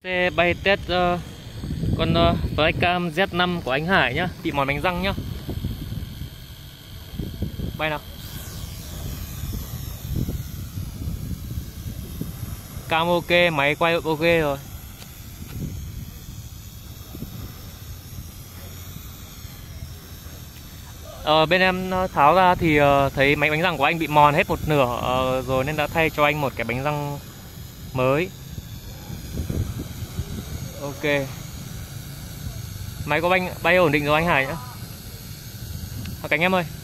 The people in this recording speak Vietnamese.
Xe bay test con Flycam Z5 của anh Hải nhá, bị mòn bánh răng nhá. Bay nào. Cam ok, máy quay ok rồi. Bên em tháo ra thì thấy máy bánh răng của anh bị mòn hết một nửa rồi, nên đã thay cho anh một cái bánh răng mới. Ok. Máy có bay ổn định rồi anh Hải nhá. Hạ cánh em ơi.